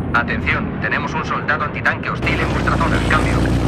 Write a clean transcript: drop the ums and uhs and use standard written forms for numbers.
Atención, tenemos un soldado antitanque hostil en vuestra zona. Cambio.